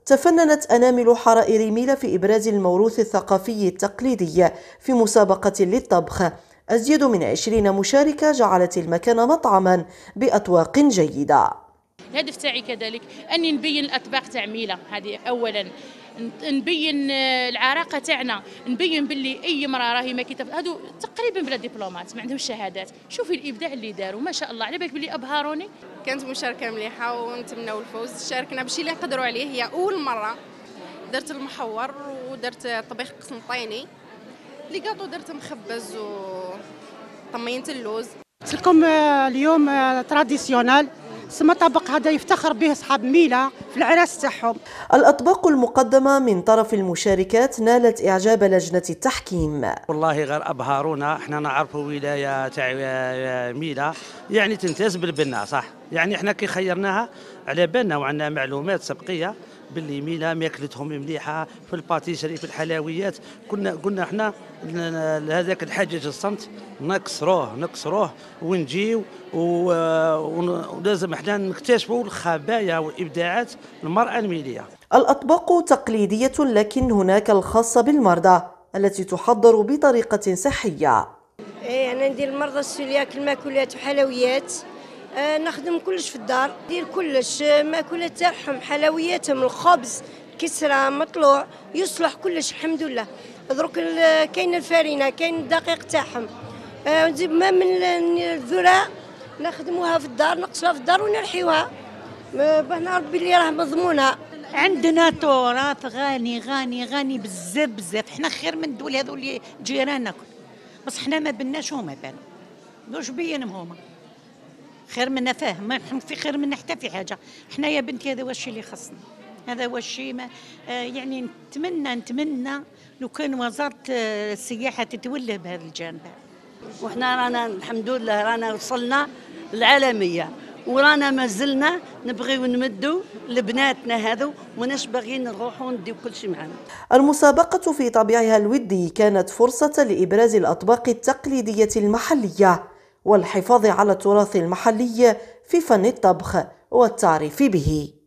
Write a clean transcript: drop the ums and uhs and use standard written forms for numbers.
تفننت أنامل حرائر ميلا في إبراز الموروث الثقافي التقليدي في مسابقة للطبخ. أزيد من 20 مشاركة جعلت المكان مطعما بأطواق جيدة. الهدف تاعي كذلك أني نبين الأطباق تاع ميلا، هذه أولا نبين العراقه تاعنا، نبين باللي اي مراه راهي ما هادو تقريبا بلا دبلومات، ما عندهمش شهادات. شوفي الابداع اللي داروا ما شاء الله، على بالك باللي ابهروني. كانت مشاركه مليحه ونتمنوا الفوز. شاركنا بشي اللي نقدروا عليه، هي اول مره درت المحور ودرت طبيخ قسنطيني، لي كاطو درت مخبز وطمينه اللوز. لكم اليوم تراديسيونال، سما طبق هذا يفتخر به اصحاب ميلا في العراس تاعهم. الأطباق المقدمة من طرف المشاركات نالت إعجاب لجنة التحكيم. والله غير أبهرونا، احنا نعرفوا ولاية تاع ميلا يعني تمتاز بالبناء صح، يعني احنا كي خيرناها على بالنا وعندنا معلومات سبقية باللي ميلا ماكلتهم مليحة في الباتيسري في الحلويات. قلنا احنا هذاك الحاجز الصمت نكسروه ونجيو ولازم احنا نكتشفوا الخبايا والابداعات المرأة الميلية. الأطباق تقليدية، لكن هناك الخاصة بالمرضى التي تحضر بطريقة صحية. انا ندير المرضى السلياك الماكولات وحلويات، نخدم كلش في الدار، ندير كلش ماكولات تاعهم، حلوياتهم، الخبز، كسرة، مطلوع، يصلح كلش الحمد لله. دروك كاين الفارينة، كاين الدقيق تاعهم، نجيب ما من الذرة نخدموها في الدار، نقصوها في الدار ونرحيوها باه نعرف بلي راه مضمونة. عندنا تراث غني غني غني بزاف بزاف، حنا خير من الدول هذو اللي جيراننا، بس حنا ما بناش هما بانوا، واش بينهم هما خير منا، فاهم؟ ما في خير منا حتى في حاجه. حنا يا بنتي هذا واش اللي خصنا، هذا واش الشيء يعني نتمنى لو كان وزاره السياحه تتولى بهذا الجانب. وحنا رانا الحمد لله رانا وصلنا العالميه، ورانا ما زلنا نبغيو نمدوا لبناتنا هذو، ماناش باغيين نروحوا نديو كل شيء معنا. المسابقة في طابعها الودي كانت فرصة لإبراز الأطباق التقليدية المحلية والحفاظ على التراث المحلي في فن الطبخ والتعريف به.